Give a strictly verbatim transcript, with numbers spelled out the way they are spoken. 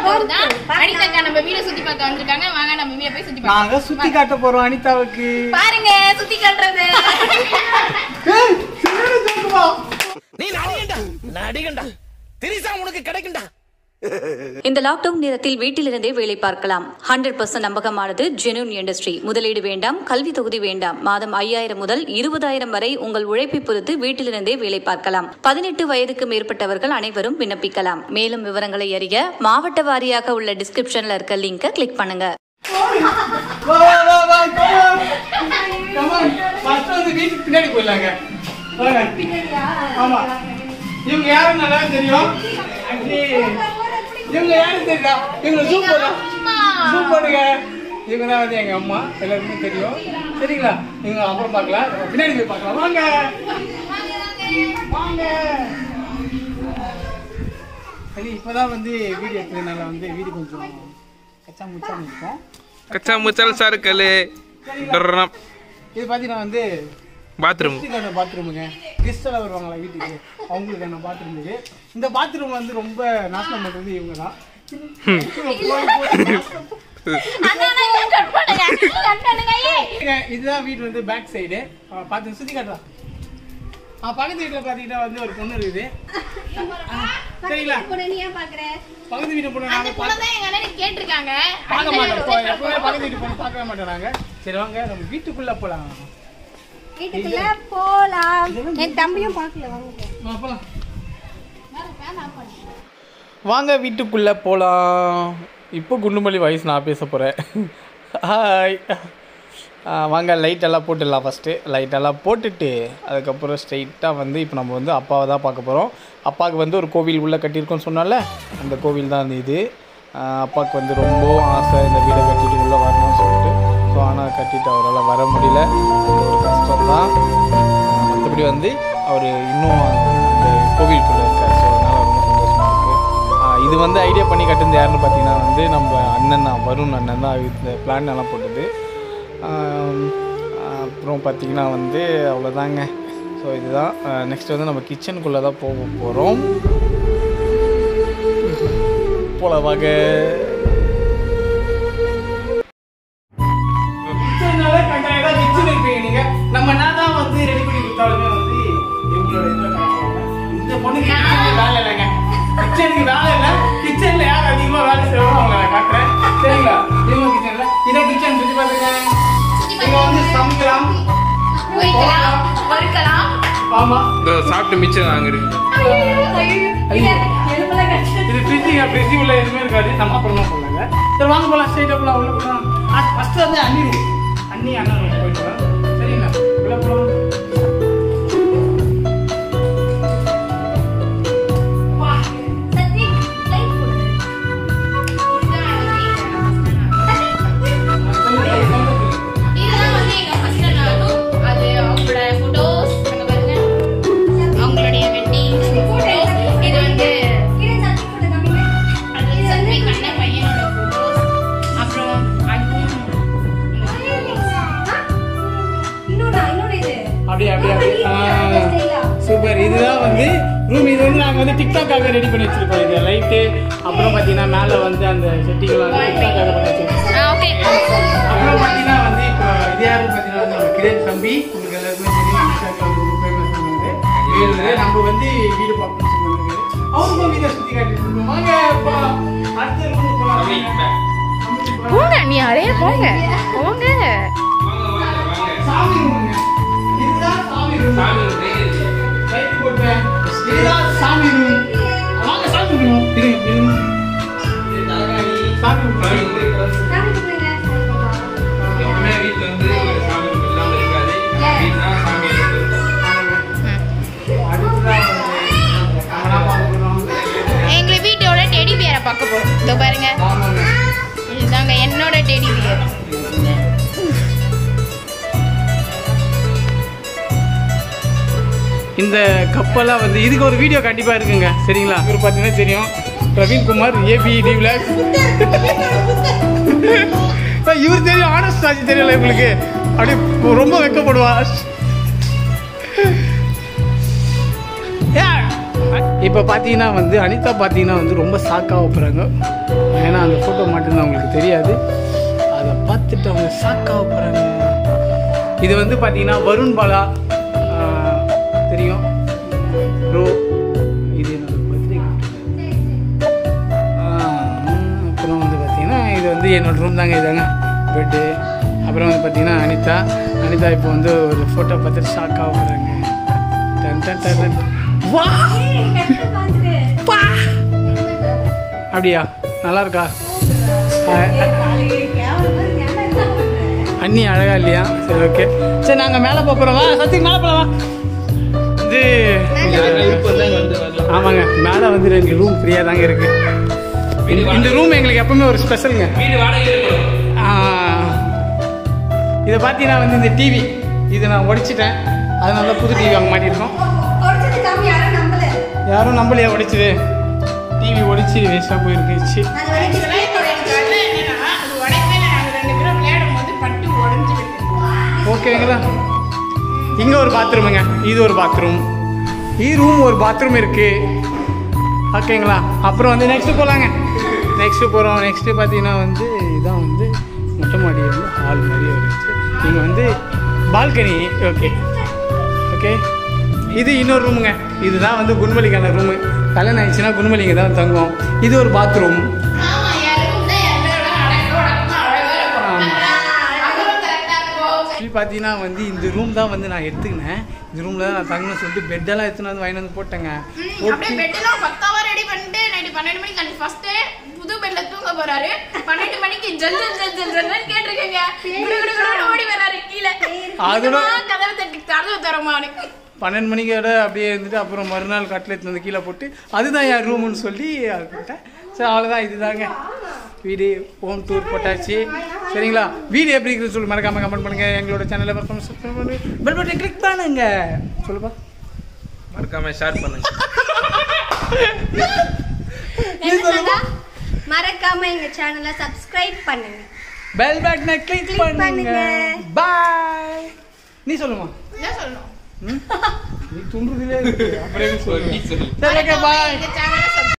கோயம்புத்தூர் தான். அனிதா நம்ம வீட சுத்தி பார்க்க வந்திருக்காங்க. வாங்க நம்ம வீட போய் சுத்தி பார்க்கலாம். நாங்க சுத்தி காட்ட போறோம் அனிதாவுக்கு. பாருங்க சுத்தி காட்டுறது. ஏய் சின்னது தூக்குவா. நீ நடிகண்டா. நடிகண்டா. திரிசா உனக்கு கிடைக்கும்டா. இந்த லாக்டவுன் நேரத்தில் வீட்டிலிருந்தே வேலை பார்க்கலாம். ஹண்ட்ரட் பர்சன்ட் நம்பகமானது ஜெனூன் இண்டஸ்ட்ரி. முதலீடு வேண்டாம், கல்வி தொகுதி வேண்டாம். மாதம் ஐயாயிரம் முதல் இருபதாயிரம் வரை உங்கள் உழைப்பை பொறுத்து வீட்டிலிருந்தே வேலை பார்க்கலாம். பதினெட்டு வயதுக்கு மேற்பட்டவர்கள் அனைவரும் விண்ணப்பிக்கலாம். மேலும் விவரங்களை அறிய மாவட்ட வாரியாக உள்ள டிஸ்கிரிப்ஷன்ல இருக்க லிங்கை கிளிக் பண்ணுங்க. வா வா வா கம் ஆன் ஃபர்ஸ்ட் வந்து வீட்டுக்கு பின்னாடி போயிடலாங்க. ஆமா இவங்க யாரும் நல்லா தெரியும். இவங்க யாரும் தெரியுதா? இவங்க ஜூம் போடுங்க ஜூம் போடுங்க. இவங்க தான் வந்து எங்க அம்மா, எல்லாருக்குமே தெரியும். சரிங்களா? இவங்க அப்புறம் பார்க்கலாம், பின்னாடி போய் பார்க்கலாம். வாங்க வாங்க. சரி இப்போதான் வந்து வீடியோ எடுத்ததுனால வந்து வீடு கொஞ்சம் கச்சா முச்சா இருக்கும். கச்சா முச்சால் சர்க்கல். இது பார்த்தீங்கன்னா வந்து பாத்ரூம் பாத்ரூமுங்க. கெஸ்ட் எல்லாம் வருவாங்களா வீட்டுக்கு, அவங்களுக்கு என்ன பாத்ரூம் இது. இந்த பாத்ரூம் வந்து ரொம்ப நாசனம் பண்றது இவங்க தான். இதுதான் வீடு வந்து பேக் சைடு. பார்த்து சுத்தி காட்டுறா. பக்கத்து வீட்டுல பாத்தீங்கன்னா வந்து ஒரு பொண்ணு இருக்குது. சரிங்களா? பக்கத்து வீட்டு பொண்ணு நாங்க கேட்டிருக்காங்க. பார்க்க மாட்டோம். எப்பவுமே பக்கத்து வீட்டு பொண்ணு பார்க்கவே மாட்டோம். சரி வாங்க நம்ம வீட்டுக்குள்ள போலாம். வீட்டுக்குள்ள போலாம். என் தம்பியும் பார்க்கல. வாங்க போலாம். வாங்க வீட்டுக்குள்ள போலாம். இப்போ குண்டுமல்லி வாய்ஸ் நான் பேச போறேன். ஹாய். வாங்க லைட் எல்லாம் போட்டுடலாம். ஃபஸ்ட்டு லைட் எல்லாம் போட்டுட்டு அதுக்கப்புறம் ஸ்ட்ரைட்டாக வந்து இப்போ நம்ம வந்து அப்பாவை தான் பார்க்க போகிறோம். அப்பாவுக்கு வந்து ஒரு கோவில் உள்ளே கட்டியிருக்கோன்னு சொன்னால அந்த கோவில் தான் வந்து இது. அப்பாவுக்கு வந்து ரொம்ப ஆசை இந்த வீடை கட்டிட்டு உள்ளே வரணும்னு சொல்லிட்டு. ஸோ ஆனால் கட்டிட்டு அவரால் வர முடியல. அது ஒரு கஷ்டம்தான். மற்றபடி வந்து அவர் இன்னும் அந்த கோவிலுக்குள்ளே இருக்கார். ஸோ அதனால் ரொம்ப சந்தோஷமாக இருக்குது. இது வந்து ஐடியா பண்ணி கட்டுறது யாருன்னு பார்த்தீங்கன்னா வந்து நம்ம அண்ணன் தான், வருண் அண்ணன் தான் இந்த பிளான் எல்லாம் போட்டது. அப்புறம் பார்த்திங்கன்னா வந்து அவ்வளோதாங்க. ஸோ இதுதான். நெக்ஸ்ட் வந்து நம்ம கிச்சனுக்குள்ளே தான் போக போகிறோம். போலவாக நம்ம நான் தான் வந்து ரெடி பண்ணி கொடுத்தாலுமே வந்து இவங்களோட இந்த பொண்ணுக்கு வேலை இல்லைங்க. கிச்சனுக்கு வேலை இல்லை. கிச்சன்ல யார் அதிகமாக வேலை செய்வாங்க அவங்க நான் காட்டுறேன். சரிங்களா? இவங்க கிச்சன்ல இதை கிச்சன் சுற்றி பார்த்துங்க. இவங்க வந்து சமைக்கலாம், வறுக்கலாம். ஆமா சாப்பிட்டு மிச்சம் அங்கே இருக்கு. இது ஃப்ரிட்ஜிங்க. ஃப்ரிட்ஜி உள்ள எதுவுமே இருக்காது. நம்ம அப்புறமா போகலாங்க. சரி வாங்க போகலாம். ஸ்ட்ரைட்டாக போகலாம். உள்ள போகலாம். ஃபர்ஸ்ட் வந்து அண்ணி அண்ணி அண்ணா ரொம்ப போயிட்டு வரோம். சரிங்களா? உள்ள போகலாம். சூப்பர். இதுதான் வந்து ரூம். இது வந்து நாங்கள் வந்து டிக்டாக்காக ரெடி பண்ணி வச்சிருக்கோம். இது லைட்டு அப்புறம் பார்த்தீங்கன்னா மேலே வந்து அந்த செட்டிங்கெல்லாம் வந்து டிக்டாக்காக பண்ணி வச்சிருக்கோம். அப்புறம் பார்த்தீங்கன்னா வந்து இப்போ இது யாரும் பார்த்தீங்கன்னா வந்து நம்ம கிரேட் தம்பி, உங்களுக்கு எல்லாருக்குமே தெரியும். டிக்டாக் ரொம்ப ஃபேமஸ் ஆனது. நம்ம வந்து வீடு பார்க்கணும்னு சொல்லுவாங்க. அவங்க வீட்டை சுற்றி காட்டிட்டு இருக்கோம். வாங்க அடுத்த ரூம் போகலாம். போங்க நீ அரே போங்க போங்க. சாமி ரூமுங்க. இதுதான் சாமி ரூம். சாமி ரூம் லைட் போட்டேன். இதுதான் சாமி ரூம். வாங்க சாமி ரூம். இது இது இது தாகாணி சாமி ரூம். சாமி ரூம். சாமி கும்பிடுங்க. எப்பவுமே வீட்டில் வந்து சாமி ரூம் இல்லாமல் இருக்காது. வீட்டுனா சாமி ரூம். அடுத்ததான் கேமரா பார்க்கணும். எங்க வீட்டோட டெடி பியரை பார்க்க போறோம். இதோ பாருங்க. இதுதாங்க என்னோட டெடி பியர். இந்த கப்பெல்லாம் வந்து இதுக்கு ஒரு வீடியோ கண்டிப்பாக இருக்குங்க. சரிங்களா? இவர் பார்த்தீங்கன்னா தெரியும், பிரவீன்குமார் ஏபிடி விளாக்ஸ். இவர் தெரியும், ஆனஸ்ட் ஆச்சு தெரியல இவங்களுக்கு. அப்படி ரொம்ப வெக்கப்படுவா. இப்போ பார்த்தீங்கன்னா வந்து அனிதா பார்த்தீங்கன்னா வந்து ரொம்ப ஷாக்காக போகிறாங்க. ஏன்னா அந்த ஃபோட்டோ மட்டும்தான் அவங்களுக்கு தெரியாது. அதை பார்த்துட்டு அவங்க ஷாக்காக போகிறாங்க. இது வந்து பார்த்தீங்கன்னா வருண் பாலா தெரியும் ப்ரோ. இது என்னோட பர்த்டே. அப்புறம் வந்து பார்த்தீங்கன்னா இது வந்து என்னோட ரூம் தாங்க. இதாங்க பெட்டு. அப்புறம் வந்து பார்த்தீங்கன்னா அனிதா அனிதா இப்போ வந்து ஒரு ஃபோட்டோ பார்த்துட்டு ஷாக்காக போகிறாங்க. டன் டன் டன். வா அப்படியா? நல்லா இருக்கா அண்ணி? அழகா இல்லையா? சரி ஓகே. சரி நாங்கள் மேலே போகிறோம். வா சத்திக்கு மேலே போகலாம். இது ஆமாங்க, மேலே வந்து ரெண்டு ரூம் ஃப்ரீயாக தாங்க இருக்கு. இந்த ரூம் எங்களுக்கு எப்பவுமே ஒரு ஸ்பெஷலுங்க. இதை பார்த்தீங்கன்னா வந்து இந்த டிவி இதை நான் உடைச்சிட்டேன். அதனால தான் புது டிவி வாங்க மாட்டிருக்கோம். யாரும் நம்பலையா? உடைச்சிது டிவி ஒடிச்சு வேஸ்ட்டாக போயிருந்துச்சு. ஓகேங்களா? இங்கே ஒரு பாத்ரூமுங்க. இது ஒரு பாத்ரூம். ஈ ரூம் ஒரு பாத்ரூம் இருக்கு. ஓகேங்களா? அப்புறம் வந்து நெக்ஸ்ட்டு போகலாங்க. நெக்ஸ்ட்டு போகிறோம். நெக்ஸ்ட்டு பார்த்தீங்கன்னா வந்து இதான் வந்து மொட்டை மாடி வந்து ஹால் மாதிரி இருந்துச்சு. இங்கே வந்து பால்கனி. Okay okay. இது இன்னொரு ரூமுங்க. இதுதான் வந்து குண்மலிக்கான ரூமு. கல்யாணம் ஆயிடுச்சுன்னா குண்மலிங்க தான் தங்குவோம். இது ஒரு பாத்ரூம். பார்த்தீங்கன்னா வந்து இந்த ரூம் தான் வந்து நான் எடுத்துக்கினேன். இந்த ரூமில் தான் நான் தங்கணும்னு சொல்லிட்டு பெட்டெல்லாம் எடுத்துன்னு வந்து வாங்கி வந்து போட்டேங்க. பெட்டெல்லாம் பக்காவா ரெடி பண்ணிட்டு நைட்டு பன்னெண்டு மணிக்கு அன்னைக்கு ஃபர்ஸ்ட் புது பெட்ல தூங்க போறாரு. பன்னெண்டு மணிக்கு ஜல் ஜல் ஜல் ஜல் ஜல்னு கேட்டிருக்கேங்க. ஓடி வராரு கீழே. அதோட கதவை தட்டி கதவை தரமானு பன்னெண்டு மணிக்கோட அப்படியே இருந்துட்டு அப்புறம் மறுநாள் கட்லெட் வந்து கீழே போட்டு அதுதான் என் ரூமுன்னு சொல்லி அது போட்டேன். சரி அவ்வளோதான். இதுதாங்க வீடு. ஹோம் டூர் போட்டாச்சு. சரிங்களா? வீடியோ எப்படி இருக்குன்னு சொல்லி மறக்காம கமெண்ட் பண்ணுங்க. எங்களோட சேனலை பர்ஃபார்மன்ஸ் சப்ஸ்கிரைப் பண்ணி பெல் பட்டன் கிளிக் பண்ணுங்க. சொல்லுப்பா. மறக்காம ஷேர் பண்ணுங்க. மறக்காம எங்க சேனலை சப்ஸ்கிரைப் பண்ணுங்க. பெல் பட்டனை கிளிக் பண்ணுங்க. பாய். நீ சொல்லுமா? என்ன சொல்லணும்? நீ துண்டுறதுலே இருக்கு. அப்புறம் சொல்லு. சரி ஓகே பாய்.